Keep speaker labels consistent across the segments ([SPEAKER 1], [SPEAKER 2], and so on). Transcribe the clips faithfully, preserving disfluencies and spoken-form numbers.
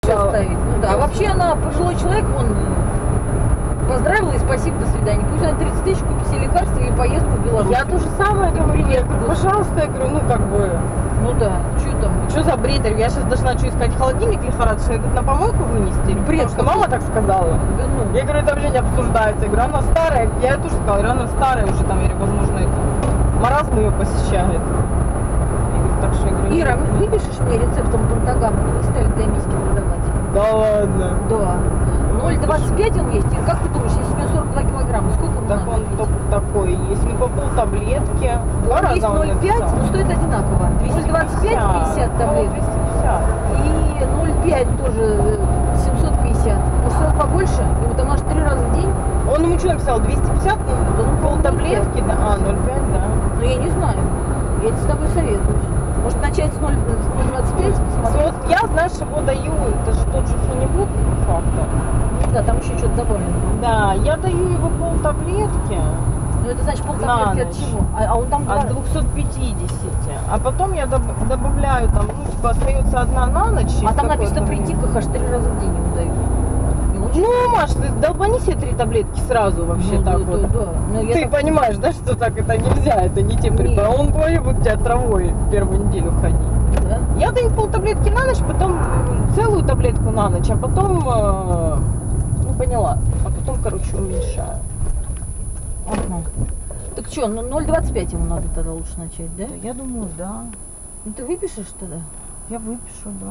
[SPEAKER 1] ставить. Ну да, а вообще она пожилой человек, он поздравила и спасибо, до свидания. Пусть она тридцать тысяч купит себе лекарства и поездку в Беларусь.
[SPEAKER 2] Я то же самое говорю, я говорю, пожалуйста, я говорю, ну как бы,
[SPEAKER 1] Ну да, что там?
[SPEAKER 2] что за бред? Я сейчас должна что искать холодильник лихорадочно, я говорю, на помойку вынести?
[SPEAKER 1] Бред,
[SPEAKER 2] Потому что мама так сказала.
[SPEAKER 1] Да ну.
[SPEAKER 2] Я говорю, это вообще не обсуждается. Я говорю, она старая, я ей тоже сказала, я говорю, она старая уже там, я говорю, возможно, это маразм ее посещает. Я говорю, так что я говорю,
[SPEAKER 1] Ира, выпишешь мне рецептом пантагамма, не стали таймиски продавать?
[SPEAKER 2] да ладно.
[SPEAKER 1] Да. ноль двадцать пять он есть. Ир, как ты думаешь, если у меня сорок два килограмма, сколько он
[SPEAKER 2] Так
[SPEAKER 1] надо
[SPEAKER 2] он
[SPEAKER 1] пить?
[SPEAKER 2] только такой есть. Ну, по пол таблетки. Два
[SPEAKER 1] Есть
[SPEAKER 2] раза он
[SPEAKER 1] ноль пять,
[SPEAKER 2] написал.
[SPEAKER 1] но стоит одинаково. ноль двадцать пять пятьдесят таблеток.
[SPEAKER 2] двести пятьдесят.
[SPEAKER 1] И ноль пять тоже семьсот пятьдесят. Может, стоит побольше? И вот она же три раза в день.
[SPEAKER 2] Он ему что написал? двести пятьдесят? Ну, пол таблетки, да. А, ноль пять, да.
[SPEAKER 1] Но я не знаю. Я тебе с тобой советую. Может, начать с ноль двадцать пять?
[SPEAKER 2] Вот я, знаешь, его даю, это же тот же фенибут, по факту.
[SPEAKER 1] Да, там еще что-то добавлено.
[SPEAKER 2] Да, я даю его пол таблетки
[SPEAKER 1] Ну, это значит
[SPEAKER 2] На
[SPEAKER 1] полтаблетки от
[SPEAKER 2] ночь.
[SPEAKER 1] чего? А, а он там два...
[SPEAKER 2] от двухсот пятидесяти. А потом я доб- добавляю там, ну, типа, остается одна на ночь.
[SPEAKER 1] А
[SPEAKER 2] из
[SPEAKER 1] там написано
[SPEAKER 2] какой-то
[SPEAKER 1] прийти аж три раза в день ему дают. И лучше-
[SPEAKER 2] Ну, Маш, ты долбани себе три таблетки сразу вообще
[SPEAKER 1] Ну,
[SPEAKER 2] так
[SPEAKER 1] да,
[SPEAKER 2] вот.
[SPEAKER 1] да, да. Но я
[SPEAKER 2] Ты
[SPEAKER 1] так-
[SPEAKER 2] понимаешь, да, что так это нельзя, это не те препараты.
[SPEAKER 1] Нет.
[SPEAKER 2] Он говорит, будет тебя травой первую неделю ходить.
[SPEAKER 1] Да?
[SPEAKER 2] Я даю пол таблетки на ночь, потом целую таблетку на ночь, а потом, э, ну поняла, а потом, короче, уменьшаю.
[SPEAKER 1] Ага. Так что, ну ноль двадцать пять ему надо тогда лучше начать, да?
[SPEAKER 2] Я думаю, да.
[SPEAKER 1] Ну ты выпишешь тогда?
[SPEAKER 2] Я выпишу, да.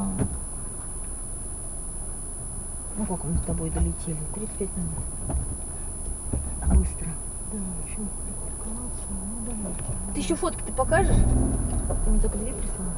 [SPEAKER 1] Ну как мы с тобой долетели? тридцать пять минут. Быстро.
[SPEAKER 2] Да, еще приколоться, ну давайте.
[SPEAKER 1] Ты еще фотки ты покажешь? Ты мне только две прислала.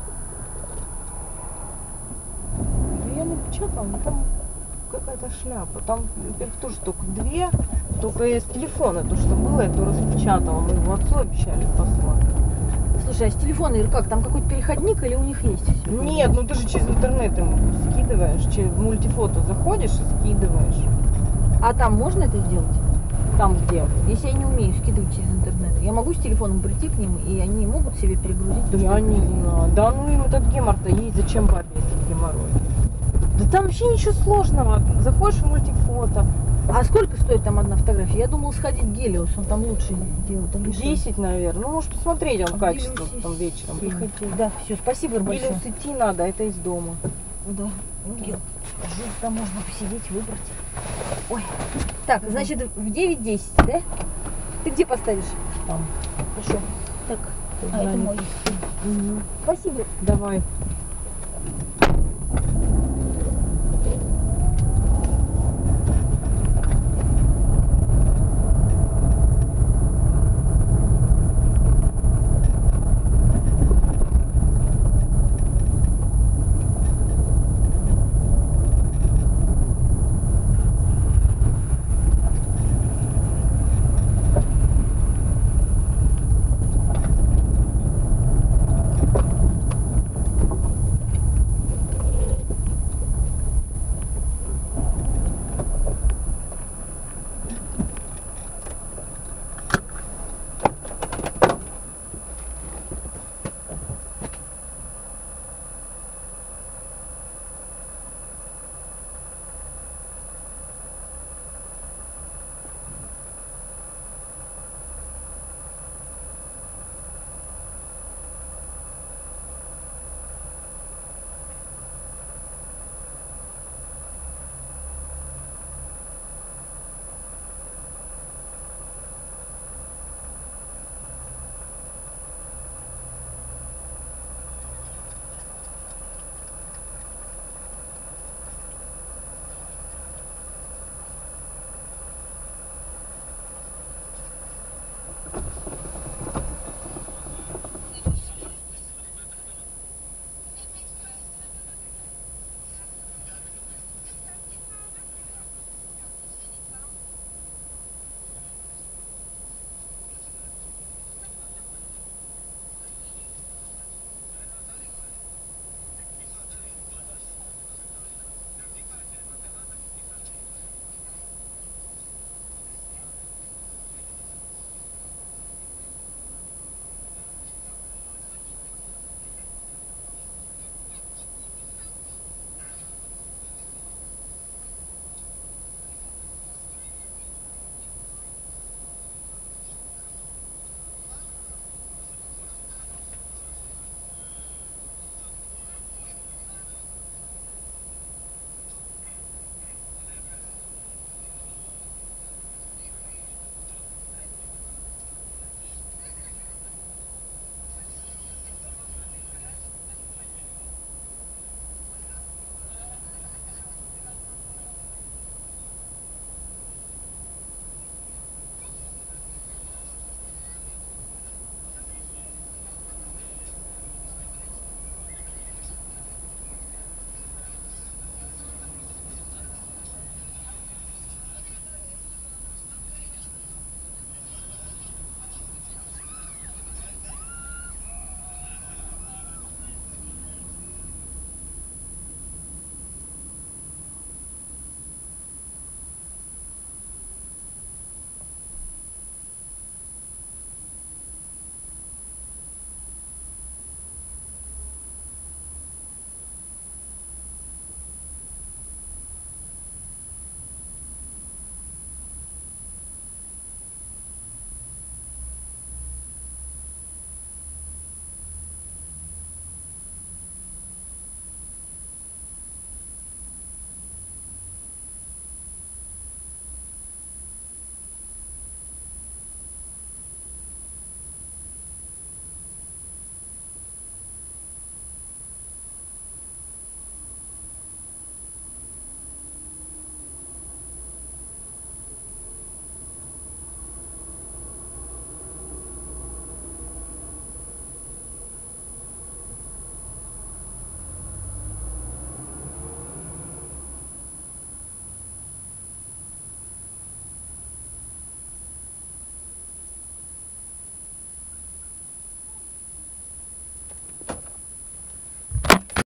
[SPEAKER 2] Ну, я напечатала, но там какая-то шляпа. Там их тоже только две, только из телефона то, что было, я то распечатала. Мы его отцу обещали послать.
[SPEAKER 1] Слушай, а с телефона, Ир, как? Там какой-то переходник или у них есть все?
[SPEAKER 2] Нет, ну ты же через интернет ему скидываешь, через мультифото заходишь и скидываешь.
[SPEAKER 1] А там можно это сделать?
[SPEAKER 2] Там где?
[SPEAKER 1] Если я не умею скидывать через интернет, я могу с телефоном прийти к ним, и они могут себе перегрузить то, что
[SPEAKER 2] Я не
[SPEAKER 1] хотят?
[SPEAKER 2] знаю. Да ну им этот гемор-то есть, зачем бабе этот геморрой? Да там вообще ничего сложного. Заходишь в мультифото.
[SPEAKER 1] А сколько стоит там одна фотография? Я думала сходить в Гелиос, он там лучше делает. Там дешевле.
[SPEAKER 2] десять, наверное. Ну, может, посмотреть он
[SPEAKER 1] А в
[SPEAKER 2] качество
[SPEAKER 1] Гелиосе
[SPEAKER 2] потом вечером.
[SPEAKER 1] семь.
[SPEAKER 2] Приходи.
[SPEAKER 1] Да, все, спасибо, Ир,
[SPEAKER 2] В
[SPEAKER 1] большое.
[SPEAKER 2] Гелиос идти надо, это из дома.
[SPEAKER 1] Да, Гел, там можно посидеть, выбрать. Ой, так, значит, в девять десять, да? Ты где поставишь?
[SPEAKER 2] Там.
[SPEAKER 1] Хорошо. Так, а это мой.
[SPEAKER 2] Мгм.
[SPEAKER 1] Спасибо.
[SPEAKER 2] Давай.